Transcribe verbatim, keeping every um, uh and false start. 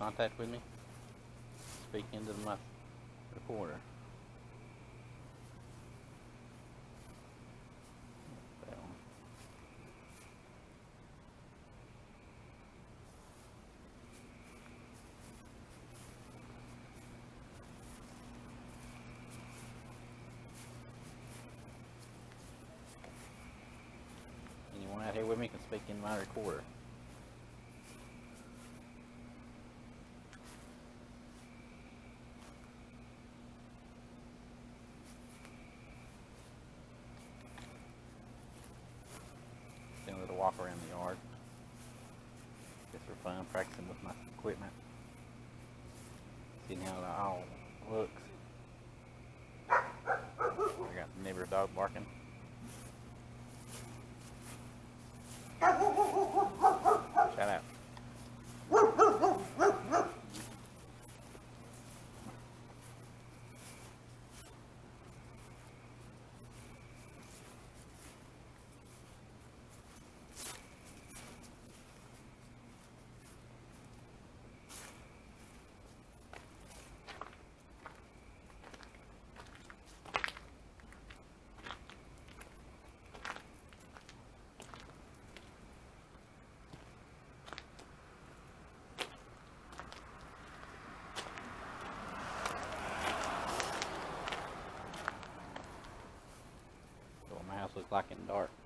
contact with me, speak into my recorder. Anyone out here with me can speak in my recorder. Doing a little walk around the yard. Just for fun, practicing with my equipment. Seeing how it all looks. I got the neighbor dog barking. Shout out. What my house looks like in the dark.